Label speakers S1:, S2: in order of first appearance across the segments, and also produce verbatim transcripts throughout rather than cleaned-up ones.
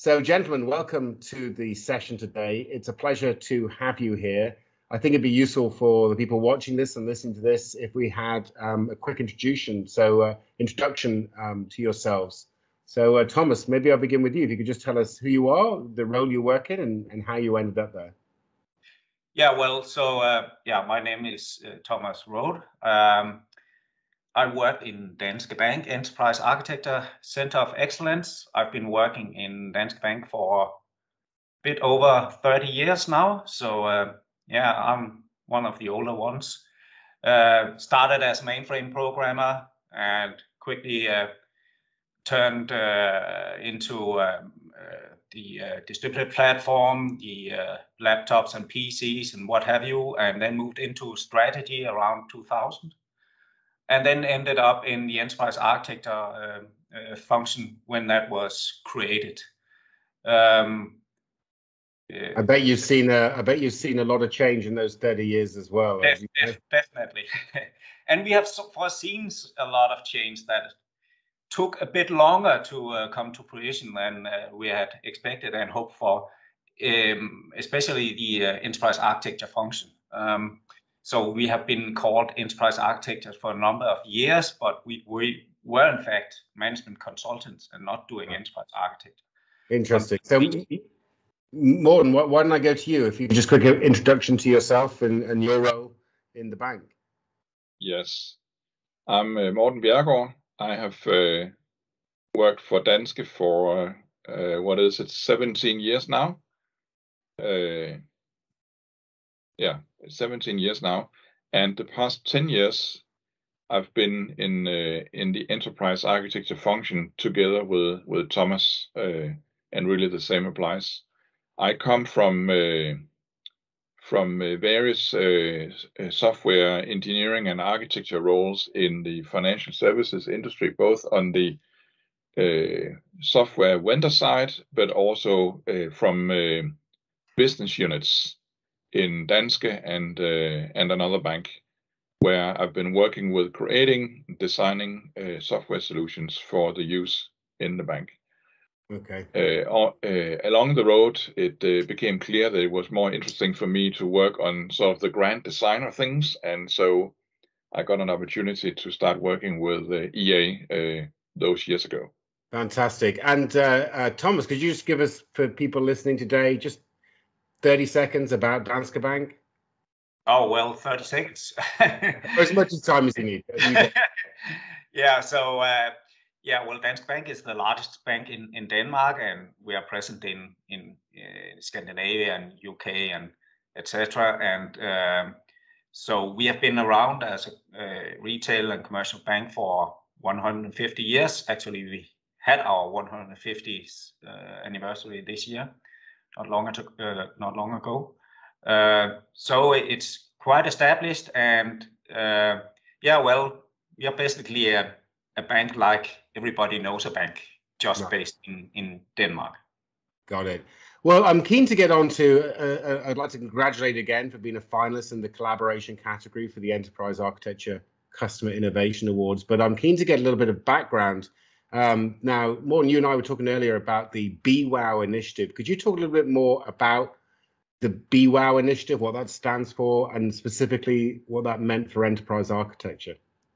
S1: So, gentlemen, welcome to the session today. It's a pleasure to have you here. I think it'd be useful for the people watching this and listening to this if we had um, a quick introduction, so uh, introduction um, to yourselves. So, uh, Thomas, maybe I'll begin with you. If you could just tell us who you are, the role you work in, and, and how you ended up there.
S2: Yeah, well, so uh, yeah, my name is uh, Thomas Rohde. Um, I work in Danske Bank Enterprise Architecture Center of Excellence. I've been working in Danske Bank for a bit over thirty years now. So uh, yeah, I'm one of the older ones. Uh, started as a mainframe programmer and quickly uh, turned uh, into um, uh, the uh, distributed platform, the uh, laptops and P Cs and what have you, and then moved into strategy around two thousand. And then ended up in the enterprise architecture uh, uh, function when that was created. Um,
S1: I bet you've seen a, I bet you've seen a lot of change in those thirty years as well.
S2: Def, def, definitely, and we have foreseen a lot of change that took a bit longer to uh, come to fruition than uh, we had expected and hoped for, um, especially the uh, enterprise architecture function. Um, So we have been called enterprise architects for a number of years, but we, we were in fact management consultants and not doing enterprise architecture.
S1: Interesting. So, Morten, why don't I go to you? If you could just quick introduction to yourself and, and your role in the bank.
S3: Yes, I'm uh, Morten Bjerregaard. I have uh, worked for Danske for uh, uh, what is it, seventeen years now. Uh, yeah, seventeen years now, and the past ten years I've been in uh, in the enterprise architecture function together with with Thomas, uh, and really the same applies. I come from uh, from uh, various uh, software engineering and architecture roles in the financial services industry, both on the uh, software vendor side, but also uh, from uh, business units in Danske and uh, and another bank, where I've been working with creating, designing uh, software solutions for the use in the bank.
S1: Okay.
S3: Uh, uh, along the road, it uh, became clear that it was more interesting for me to work on sort of the grand design of things, and so I got an opportunity to start working with uh, E A uh, those years ago.
S1: Fantastic. And uh, uh, Thomas, could you just give us, for people listening today, just thirty seconds about Danske Bank?
S2: Oh, well, thirty seconds.
S1: As much as time as you need.
S2: Yeah, so uh, yeah, well, Danske Bank is the largest bank in, in Denmark, and we are present in in uh, Scandinavia and U K and et cetera. And um, so we have been around as a uh, retail and commercial bank for one hundred fifty years. Actually, we had our one hundred fiftieth uh, anniversary this year, not long ago. Uh, not long ago. Uh, so it's quite established, and uh, yeah, well, we are basically a, a bank like everybody knows a bank, just right. Based in, in Denmark.
S1: Got it. Well, I'm keen to get on to, uh, I'd like to congratulate again for being a finalist in the collaboration category for the Enterprise Architecture Customer Innovation Awards, but I'm keen to get a little bit of background. Um, now, Morten, you and I were talking earlier about the B WOW initiative. Could you talk a little bit more about the B WOW initiative, what that stands for, and specifically what that meant for enterprise architecture?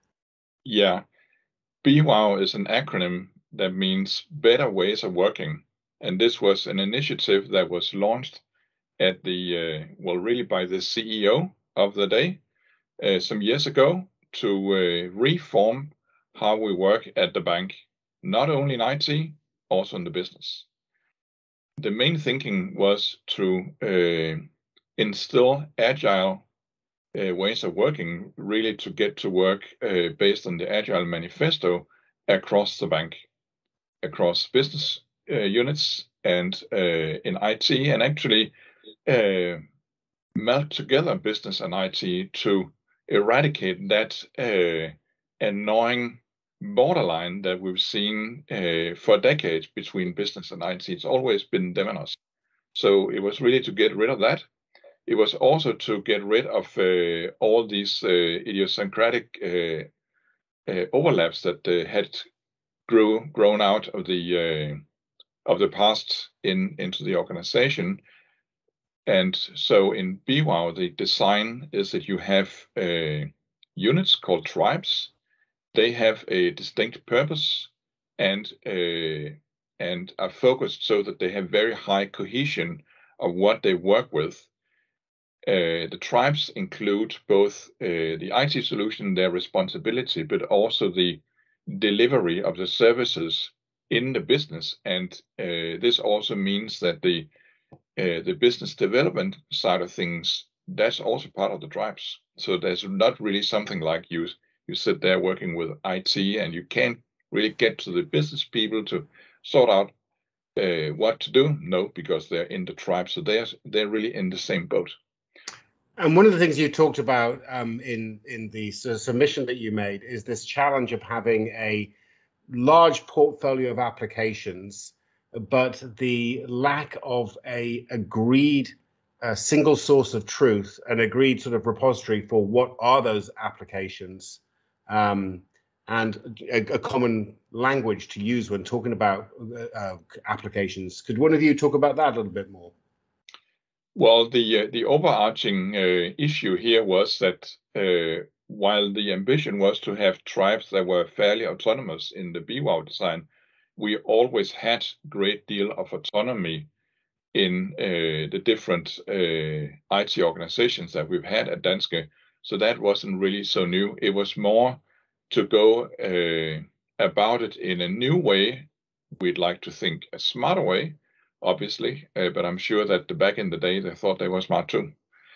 S3: Yeah, B WOW is an acronym that means Better Ways of Working. And this was an initiative that was launched at the, uh, well, really by the C E O of the day uh, some years ago to uh, reform how we work at the bank, not only in I T, also in the business. The main thinking was to uh, instill agile uh, ways of working, really to get to work uh, based on the Agile Manifesto across the bank, across business uh, units and uh, in I T, and actually uh, melt together business and I T to eradicate that uh, annoying borderline that we've seen uh, for decades between business and I T. It's always been them and us. So it was really to get rid of that. It was also to get rid of uh, all these uh, idiosyncratic uh, uh, overlaps that uh, had grew grown out of the uh, of the past in into the organization. And so in B W O, the design is that you have uh, units called tribes. They have a distinct purpose and uh, and are focused so that they have very high cohesion of what they work with. Uh, the tribes include both uh, the I T solution, their responsibility, but also the delivery of the services in the business. And uh, this also means that the uh, the business development side of things, that's also part of the tribes. So there's not really something like you you sit there working with I T and you can't really get to the business people to sort out uh, what to do. No, because they're in the tribe, so they're they're really in the same boat.
S1: And one of the things you talked about um, in in the sort of submission that you made is this challenge of having a large portfolio of applications, but the lack of a agreed uh, single source of truth, an agreed sort of repository for what are those applications, um, and a, a common language to use when talking about uh, applications. Could one of you talk about that a little bit more?
S3: Well, the uh, the overarching uh, issue here was that uh, while the ambition was to have tribes that were fairly autonomous in the B W O design, we always had great deal of autonomy in uh, the different uh, I T organizations that we've had at Danske. So that wasn't really so new. It was more to go uh, about it in a new way. We'd like to think a smarter way, obviously, uh, but I'm sure that the back in the day they thought they were smart too.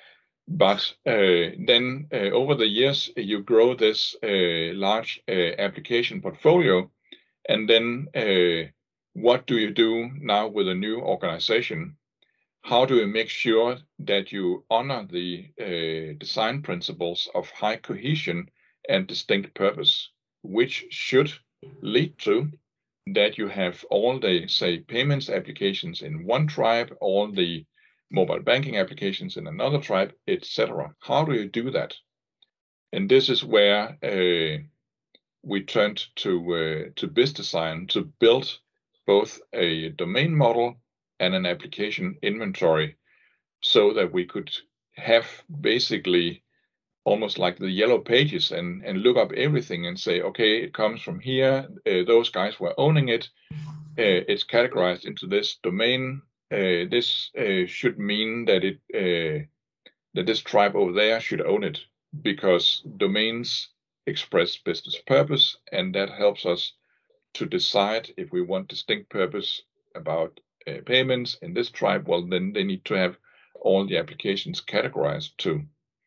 S3: But uh, then uh, over the years, you grow this uh, large uh, application portfolio, and then uh, what do you do now with a new organization? How do you make sure that you honor the uh, design principles of high cohesion and distinct purpose, which should lead to that you have all the, say, payments applications in one tribe, all the mobile banking applications in another tribe, et cetera. How do you do that? And this is where uh, we turned to uh, to BizDesign to build both a domain model and an application inventory, so that we could have basically almost like the yellow pages and, and look up everything and say, okay, it comes from here. Uh, those guys were owning it. Uh, it's categorized into this domain. Uh, this uh, should mean that it uh, that this tribe over there should own it, because domains express business purpose, and that helps us to decide if we want distinct purpose about uh, payments in this tribe. Well, then they need to have all the applications categorized too.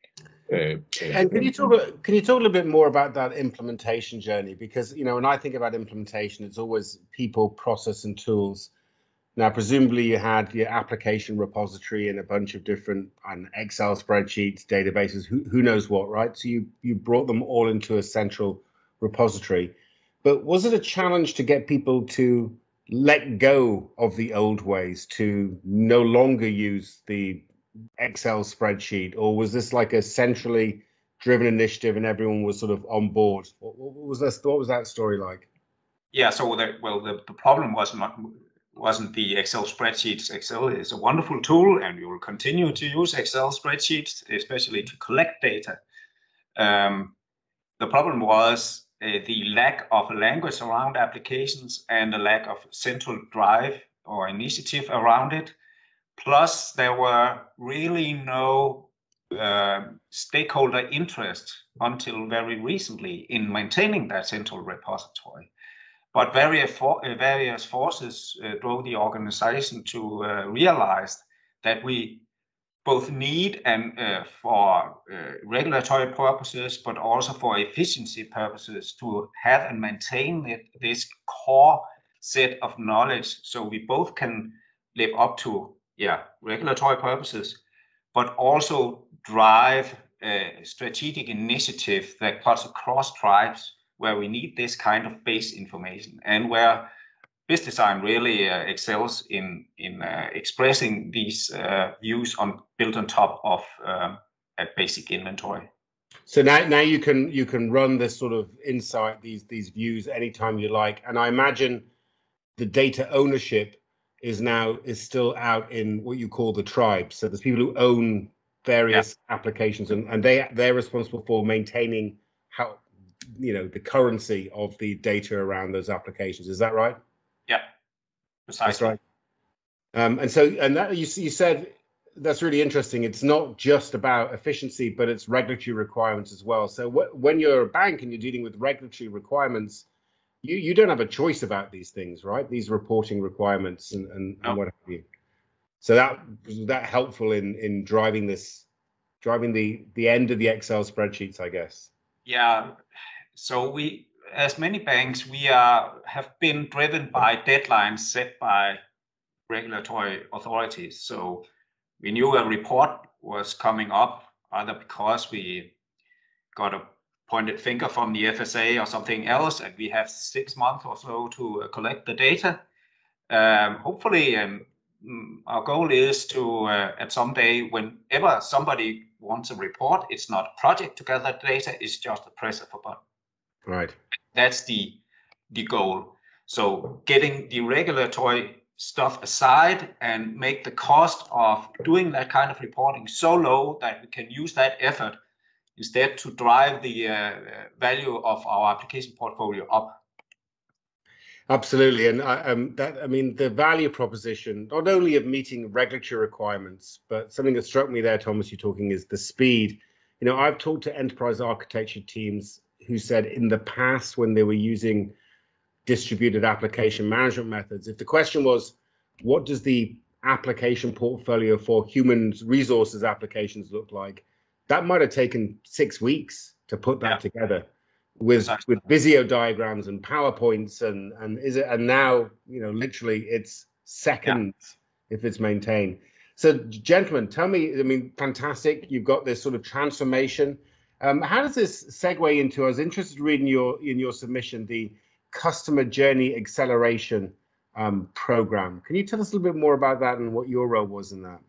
S3: Uh,
S1: and can you talk can you talk a little bit more about that implementation journey? Because, you know, when I think about implementation, it's always people, process, and tools. Now, presumably you had your application repository and a bunch of different um, Excel spreadsheets, databases, who, who knows what, right? So you, you brought them all into a central repository. But was it a challenge to get people to let go of the old ways, to no longer use the Excel spreadsheet, or was this like a centrally driven initiative and everyone was sort of on board? What, what was this? What was that story like?
S2: Yeah, so the, well, the, the problem was not wasn't the Excel spreadsheets. Excel is a wonderful tool, and we will continue to use Excel spreadsheets, especially to collect data. Um, the problem was uh, the lack of language around applications and the lack of central drive or initiative around it. Plus, there were really no uh, stakeholder interest until very recently in maintaining that central repository. But various, for, uh, various forces uh, drove the organization to uh, realize that we both need and uh, for uh, regulatory purposes, but also for efficiency purposes, to have and maintain it, this core set of knowledge, so we both can live up to yeah regulatory purposes, but also drive a strategic initiative that cuts across tribes, where we need this kind of base information, and where BizDesign really uh, excels in in uh, expressing these uh, views on built on top of uh, a basic inventory.
S1: So now, now you can you can run this sort of insight, these these views anytime you like, and I imagine the data ownership is now is still out in what you call the tribes. So there's people who own various yeah. applications, and, and they they're responsible for maintaining how you know the currency of the data around those applications. Is that right?
S2: Yeah, precisely.
S1: That's right. Um, and so, and that you you said that's really interesting. It's not just about efficiency, but it's regulatory requirements as well. So wh when you're a bank and you're dealing with regulatory requirements, you you don't have a choice about these things, right? These reporting requirements and and,
S2: no.
S1: and what have you. So that was that helpful in in driving this, driving the the end of the Excel spreadsheets, I guess.
S2: Yeah. So we, as many banks, we are have been driven by deadlines set by regulatory authorities. So we knew a report was coming up, either because we got a pointed finger from the F S A or something else, and we have six months or so to uh, collect the data. Um, hopefully, um, our goal is to, uh, at some day, whenever somebody wants a report, it's not a project to gather data, it's just a press of a button.
S1: Right.
S2: That's the, the goal. So getting the regulatory stuff aside and make the cost of doing that kind of reporting so low that we can use that effort instead to drive the uh, value of our application portfolio up.
S1: Absolutely, and I, um, that I mean the value proposition not only of meeting regulatory requirements, but something that struck me there, Thomas, you talking is the speed. You know, I've talked to enterprise architecture teams who said in the past when they were using distributed application management methods, if the question was, what does the application portfolio for human resources applications look like, that might have taken six weeks to put that yeah. together. With exactly. with Visio diagrams and PowerPoints and and is it and now you know literally it's seconds yeah. if it's maintained. So gentlemen, tell me, I mean, fantastic. You've got this sort of transformation. Um, how does this segue into? I was interested in reading your in your submission the customer journey acceleration um, program. Can you tell us a little bit more about that and what your role was in that?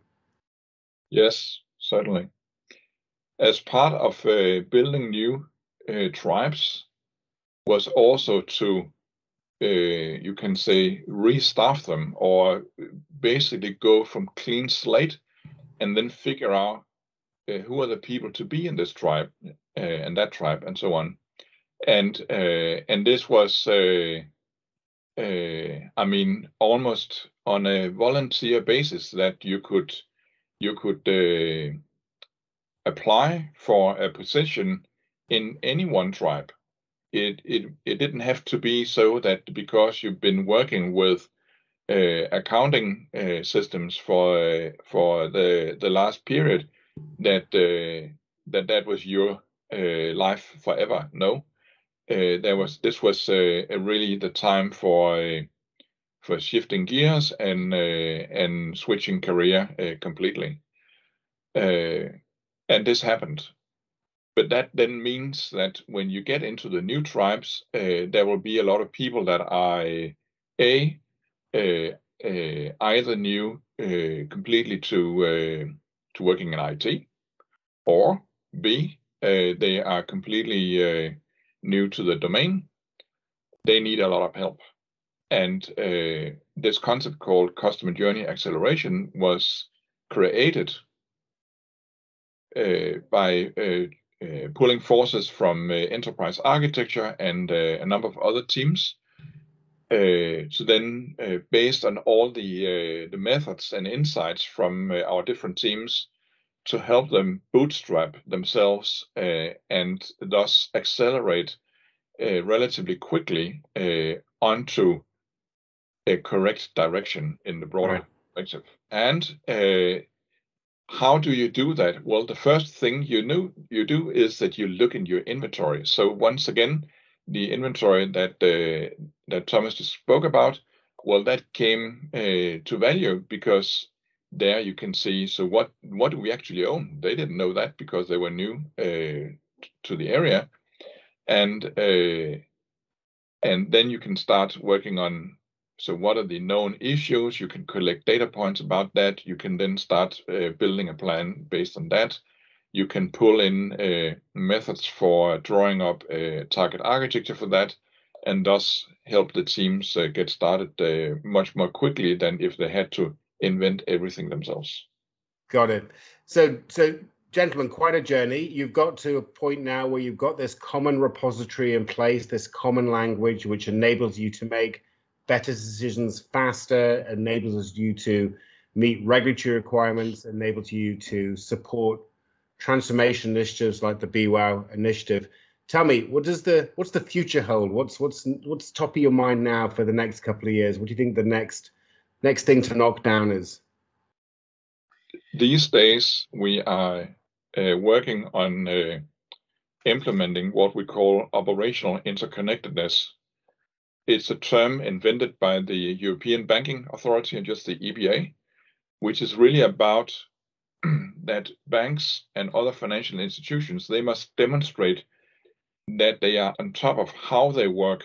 S3: Yes, certainly. As part of uh, building new Uh, tribes was also to, uh, you can say, restaff them, or basically go from clean slate and then figure out uh, who are the people to be in this tribe uh, and that tribe and so on. And uh, and this was, uh, uh, I mean, almost on a volunteer basis that you could you could uh, apply for a position in any one tribe. It, it it didn't have to be so that because you've been working with uh, accounting uh, systems for uh, for the the last period that uh, that that was your uh, life forever. No, uh, there was this was uh, really the time for uh, for shifting gears and uh, and switching career uh, completely, uh, and this happened. But that then means that when you get into the new tribes, uh, there will be a lot of people that are a uh, uh, either new uh, completely to uh, to working in I T, or B uh, they are completely uh, new to the domain. They need a lot of help, and uh, this concept called customer journey acceleration was created uh, by uh, Uh, pulling forces from uh, enterprise architecture and uh, a number of other teams. Uh, so then, uh, based on all the uh, the methods and insights from uh, our different teams, to help them bootstrap themselves uh, and thus accelerate uh, relatively quickly uh, onto a correct direction in the broader
S1: right.
S3: perspective. And uh, how do you do that? Well, the first thing you know you do is that you look in your inventory. So once again, the inventory that uh, that Thomas just spoke about, well, that came uh, to value because there you can see. So what what do we actually own? They didn't know that because they were new uh, to the area, and uh, and then you can start working on. So what are the known issues? You can collect data points about that. You can then start uh, building a plan based on that. You can pull in uh, methods for drawing up a target architecture for that. and thus help the teams uh, get started uh, much more quickly than if they had to invent everything themselves.
S1: Got it. So, so gentlemen, quite a journey. You've got to a point now where you've got this common repository in place, this common language, which enables you to make better decisions faster, enables you to meet regulatory requirements, enables you to support transformation initiatives like the B WOW initiative. Tell me, what does the what's the future hold? What's what's what's top of your mind now for the next couple of years? What do you think the next next thing to knock down is?
S3: These days, we are uh, working on uh, implementing what we call operational interconnectedness. It's a term invented by the European Banking Authority and just the E B A, which is really about that banks and other financial institutions, they must demonstrate that they are on top of how they work.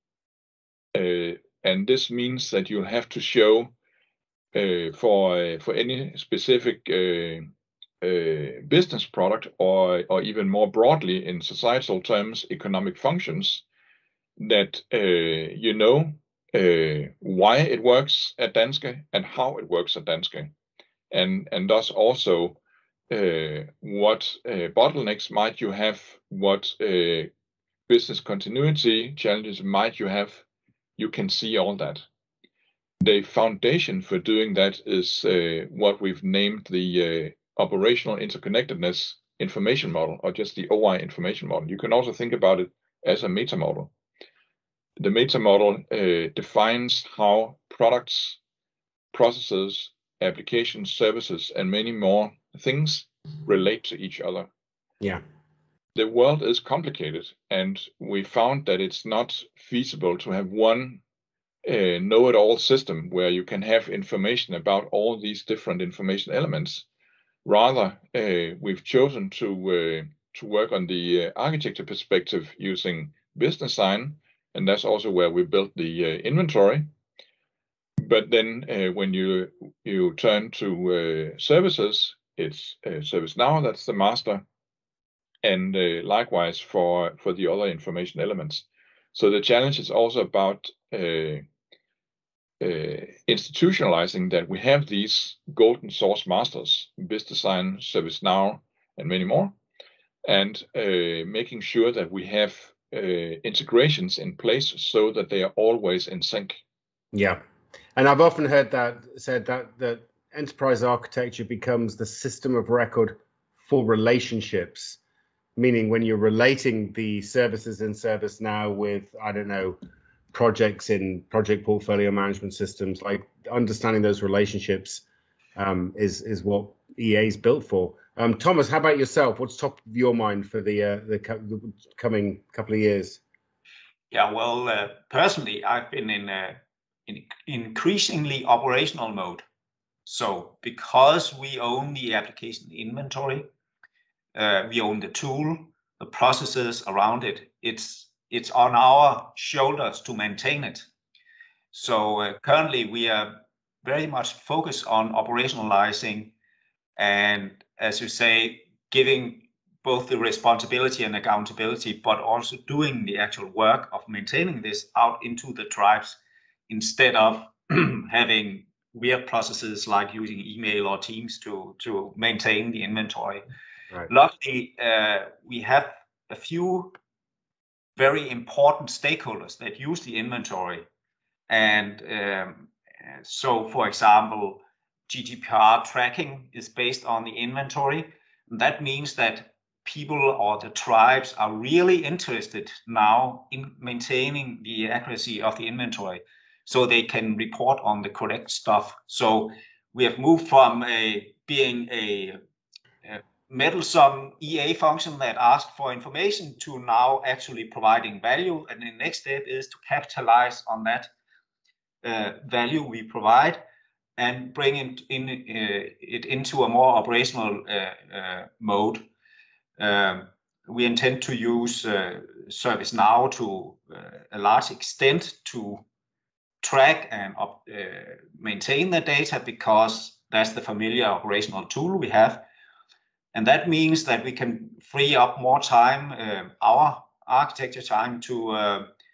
S3: Uh, and this means that you have to show uh, for uh, for any specific uh, uh, business product, or or even more broadly in societal terms, economic functions, that uh, you know uh, why it works at Danske and how it works at Danske, and and thus also uh, what uh, bottlenecks might you have, what uh, business continuity challenges might you have. You can see all that. The foundation for doing that is uh, what we've named the uh, operational interconnectedness information model, or just the O I information model. You can also think about it as a meta model. The meta model uh, defines how products, processes, applications, services, and many more things relate to each other.
S1: Yeah.
S3: The world is complicated, and we found that it's not feasible to have one uh, know-it-all system where you can have information about all these different information elements. Rather, uh, we've chosen to uh, to work on the uh, architecture perspective using business design, and that's also where we built the uh, inventory. But then uh, when you you turn to uh, services, it's uh, ServiceNow that's the master, and uh, likewise for for the other information elements. So the challenge is also about uh, uh, institutionalizing that we have these golden source masters, business design, ServiceNow, and many more, and uh, making sure that we have uh, integrations in place so that they are always in sync.
S1: Yeah. And I've often heard that said that that enterprise architecture becomes the system of record for relationships, meaning when you're relating the services in ServiceNow with, I don't know, projects in project portfolio management systems, like understanding those relationships um, is is what E A is built for. Um, Thomas, how about yourself? What's top of your mind for the uh, the, co the coming couple of years?
S2: Yeah, well, uh, personally, I've been in a in increasingly operational mode. So because we own the application inventory, uh, we own the tool, the processes around it, it's it's on our shoulders to maintain it. So uh, currently we are very much focused on operationalizing and, as you say, giving both the responsibility and accountability, but also doing the actual work of maintaining this out into the tribes, instead of having weird processes like using email or Teams to, to maintain the inventory.
S1: Right.
S2: Luckily, uh, we have a few very important stakeholders that use the inventory. And um, so, for example, G D P R tracking is based on the inventory. And that means that people or the tribes are really interested now in maintaining the accuracy of the inventory, so they can report on the correct stuff. So we have moved from a, being a, a meddlesome E A function that asks for information to now actually providing value. And the next step is to capitalize on that uh, value we provide and bring it, in, uh, it into a more operational uh, uh, mode. Um, we intend to use uh, ServiceNow to uh, a large extent to track and up, uh, maintain the data, because that's the familiar operational tool we have. And that means that we can free up more time, uh, our architecture time, to uh,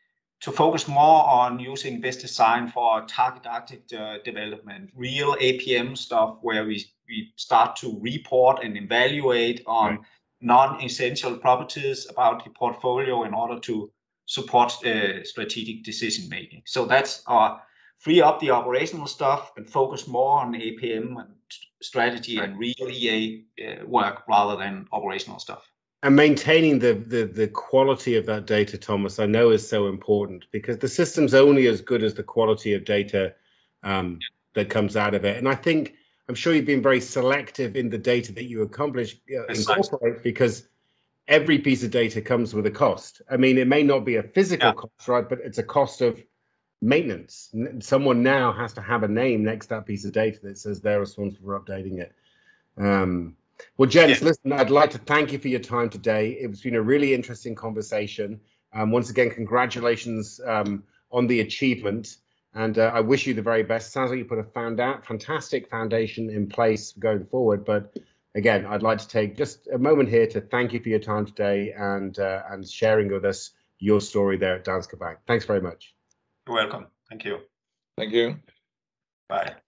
S2: to focus more on using best design for target architecture development, real A P M stuff where we, we start to report and evaluate on right. non-essential properties about the portfolio in order to support uh, strategic decision making. So that's our free up the operational stuff and focus more on A P M and strategy right. and real E A uh, work rather than operational stuff.
S1: And maintaining the, the the quality of that data, Thomas, I know is so important, because the system's only as good as the quality of data um, that comes out of it. And I think, I'm sure you've been very selective in the data that you accomplish, uh, incorporate, because every piece of data comes with a cost. I mean, it may not be a physical yeah. cost, right? But it's a cost of maintenance. Someone now has to have a name next to that piece of data that says they're responsible for updating it. Um, Well, gents, yeah. listen, I'd like to thank you for your time today. It's been a really interesting conversation. Um, once again, congratulations um, on the achievement, and uh, I wish you the very best. Sounds like you put a found out, fantastic foundation in place going forward. But again, I'd like to take just a moment here to thank you for your time today and uh, and sharing with us your story there at Danske Bank. Thanks very much.
S2: You're welcome. Thank you.
S3: Thank you.
S2: Bye.